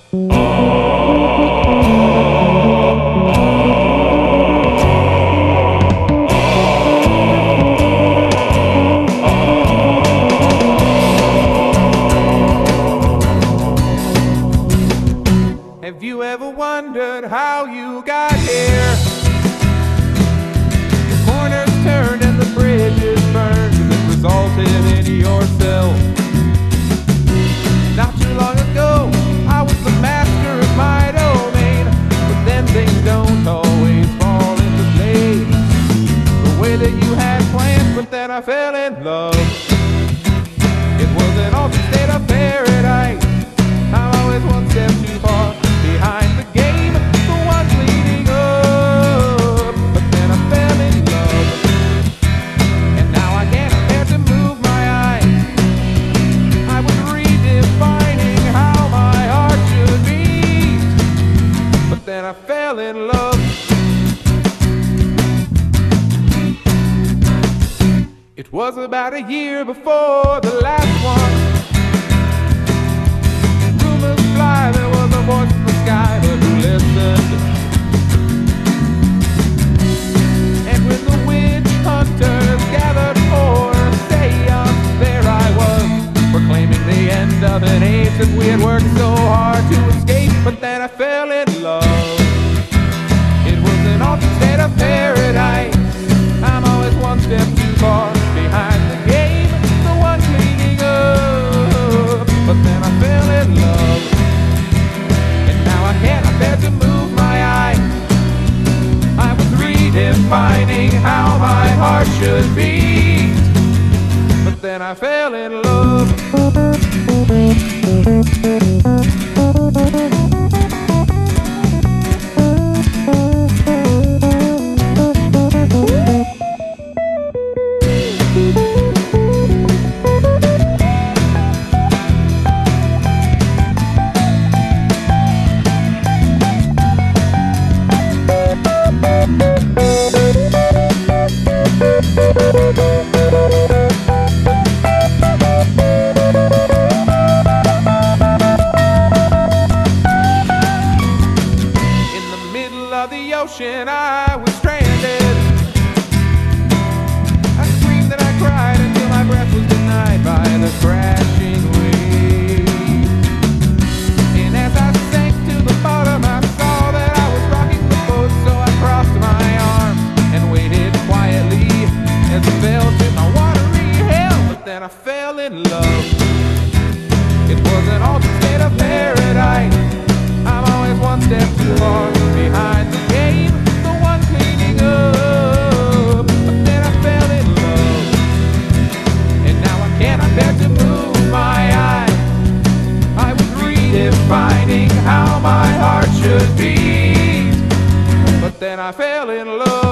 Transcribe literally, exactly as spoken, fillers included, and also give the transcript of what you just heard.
Have you ever wondered how you got here? The corners turned and the bridges burned, and it resulted in yourself. Not too long ago, I was the master of my domain, but then things don't always fall into place the way that you had planned. But then I fell in love. It was an altered state of paradise. I'm always one step too far behind the game, the one leading up. But then I fell in love, and now I can't bear to move my eyes. I was redefining how my heart should beat, but then I fell in love. It was about a year before the last one. Rumors fly, there was a voice in the sky, but who listened? And when the witch hunters gathered for a seance, there I was, proclaiming the end of an age that we had worked so hard to escape. But then I fell in love. It was an altered state of paradise. I'm always one step too far behind the game, the one cleaning up. But then I fell in love, and now I can't bear to move my eyes. I was redefining how my heart should beat, but then I fell in love. Ocean, I was stranded. I screamed and I cried until my breath was denied by the crashing waves. And as I sank to the bottom, I saw that I was rocking the boat, so I crossed my arms and waited quietly as I fell to my watery hell. But then I fell in love. It was an altered state of paradise. I'm always one step too far behind the game, the one cleaning up. But then I fell in love, and now I cannot bear to move my eyes. I was redefining how my heart should beat, but then I fell in love.